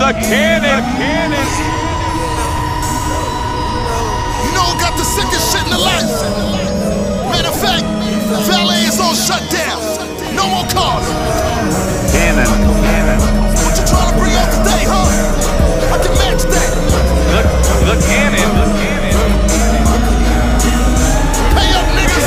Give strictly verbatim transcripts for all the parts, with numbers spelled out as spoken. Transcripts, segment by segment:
the cannon. Cannon. You know who got the sickest shit in the life? Matter of fact, valet is on shutdown. No more cars. Cannon. Cannon. What you trying to bring out today, huh? I can match that. The, the cannon. The cannon. Pay up, niggas.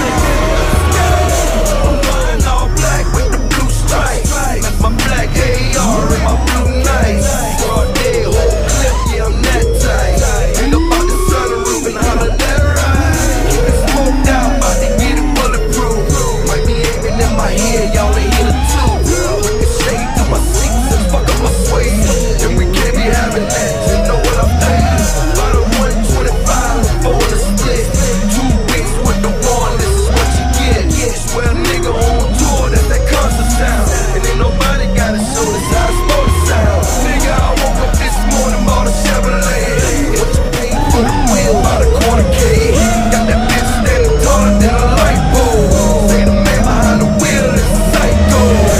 I'm buying all black with the blue stripes. Left my black A R and my blue nights. Broad day, whole clip, yeah, I'm that tight. Ain't about the sunroof and holler that right. Keep it smoked out, about to get it bulletproof. Might be aiming in my head, y'all ain't hit a two. It's shade through my seats and fuck up my suede. And we can't be having that, you know what I'm saying? About a one twenty-five, four in the split. Two weeks with the one, this is what you get. Swear a nigga on tour, that's that concert sound. And ain't nobody gotta show this how it's supposed to sound. Nigga, I woke up this morning, bought a Chevrolet. What you paid for the wheel, about a quarter K. Got that bitch standing taller than a light pole. Say the man behind the wheel is a psycho.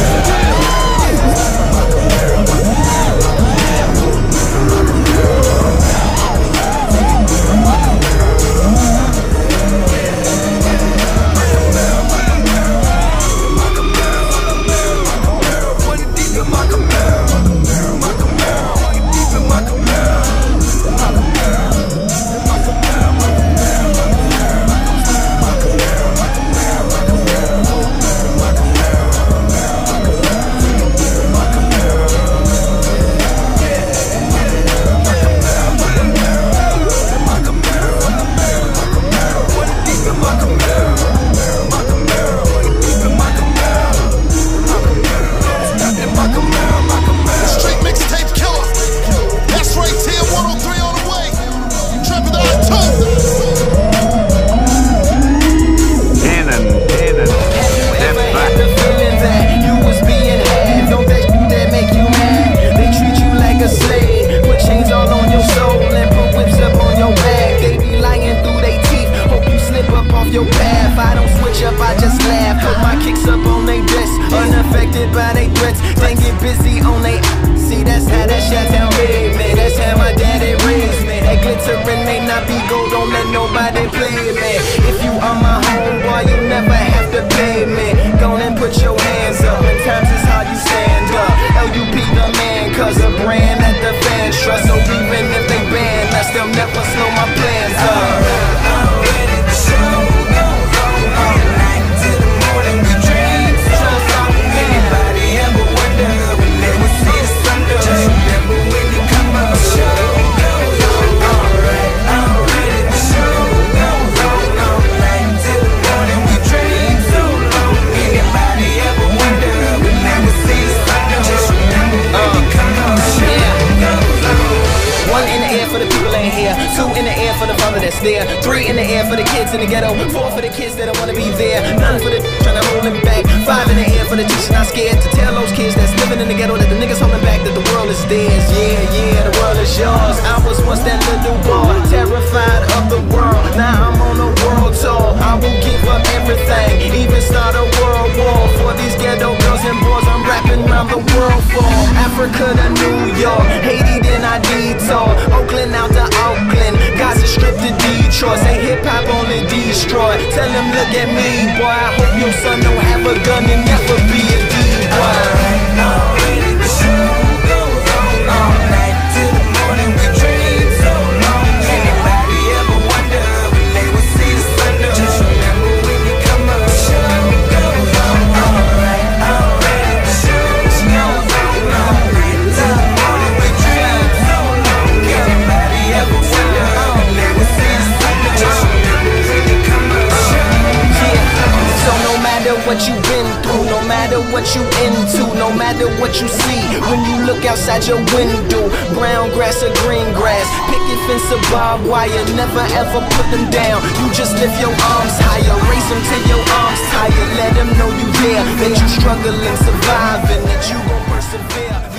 By they threats, they get busy on they. See, that's how that shot down made me. That's how my daddy raised me. That glittering may not be gold, don't let nobody play me. If you are my homeboy, you never have to pay me. Go and put your hands up. In times is how you stand up. L U P the man, cause a brand that the fans trust. So even if they ban us, they'll never slow my plans up. I'm ready to show. Two in the air for the father that's there. Three in the air for the kids in the ghetto. Four for the kids that don't wanna be there. None for the trying to hold them back. Five in the air for the teachers not scared to tell those kids that's living in the ghetto that the niggas holding back that the world is theirs. Yeah, yeah, the world is yours. I was once that little boy, terrified of the world. Now I'm on a world tour. I will give up everything, even start a world war for these ghetto girls and boys. I'm rapping around the world for Africa to New York, Haiti then I detour, Oakland out to Oakland, Gaza Strip to Detroit. Say hip hop only destroy. Tell them look at me, boy. I hope your son don't have a gun and never be a D-boy. Alright, already the show goes on all night till the morning. We dream so long. Anybody ever wonder when they would see the sun? Just remember when you come up. The show goes on all right. Already the show goes on all night till the morning. We dream so long. Anybody ever wonder when they would see the sun? Just remember when you come up. Yeah. So no matter what you've been through, no matter what you into, no matter what you see when you look outside your window, brown grass or green grass, picket fence or barbed wire, never ever put them down. You just lift your arms higher, raise them till your arms tired. Let them know you there, that you struggling, surviving, that you gon' persevere.